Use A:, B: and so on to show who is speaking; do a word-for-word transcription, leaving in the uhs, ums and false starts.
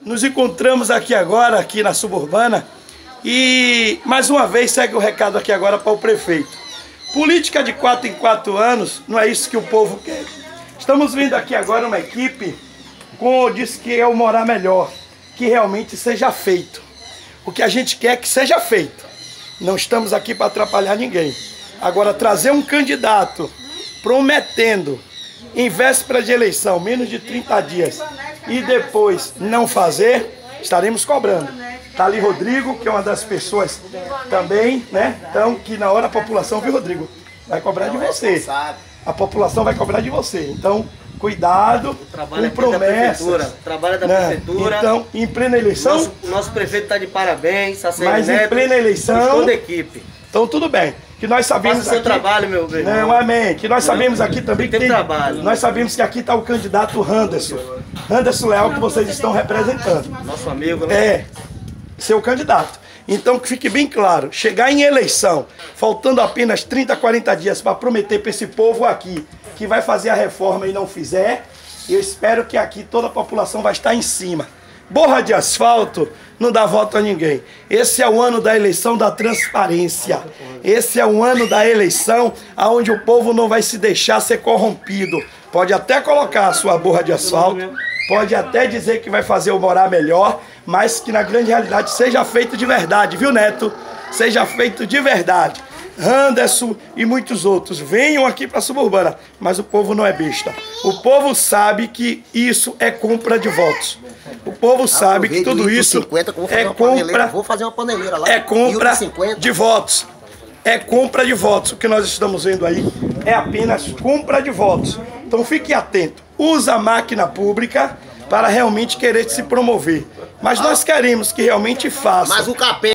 A: Nos encontramos aqui agora, aqui na Suburbana, e mais uma vez segue o recado aqui agora para o prefeito. Política de quatro em quatro anos, não é isso que o povo quer. Estamos vendo aqui agora uma equipe com diz que é o morar melhor, que realmente seja feito. O que a gente quer é que seja feito. Não estamos aqui para atrapalhar ninguém. Agora, trazer um candidato prometendo, em véspera de eleição, menos de trinta dias, e depois não fazer, estaremos cobrando. Está ali Rodrigo, que é uma das pessoas também, né? Então, que na hora a população, viu, Rodrigo? Vai cobrar de você. A população vai cobrar de você. Então, cuidado com promessas.
B: Trabalho da prefeitura.
A: Então, em plena eleição...
B: Nosso, nosso prefeito está de parabéns.
A: Mas em plena eleição...
B: toda a equipe.
A: Então, tudo bem. Que nós sabemos
B: Faça seu
A: aqui,
B: trabalho, meu bem.
A: Não, amém. Que nós sabemos aqui também que
B: tem,
A: tem
B: trabalho.
A: Nós sabemos que aqui está o candidato Anderson. Anderson Leal, que vocês estão representando.
B: Nosso amigo, né?
A: É, seu candidato. Então, que fique bem claro, chegar em eleição, faltando apenas trinta, quarenta dias para prometer para esse povo aqui que vai fazer a reforma e não fizer, eu espero que aqui toda a população vai estar em cima. Borra de asfalto não dá voto a ninguém. Esse é o ano da eleição da transparência. Esse é o ano da eleição onde o povo não vai se deixar ser corrompido. Pode até colocar a sua borra de asfalto, pode até dizer que vai fazer o morar melhor, mas que na grande realidade seja feito de verdade, viu, Neto? Seja feito de verdade. Anderson e muitos outros venham aqui para a Suburbana, mas o povo não é besta. O povo sabe que isso é compra de votos. O povo sabe que tudo isso é compra,
C: vou fazer uma paneleira lá.
A: É compra de votos. É compra de votos. O que nós estamos vendo aí é apenas compra de votos. Então fique atento. Usa a máquina pública para realmente querer se promover. Mas nós queremos que realmente faça.
C: Mas o capeta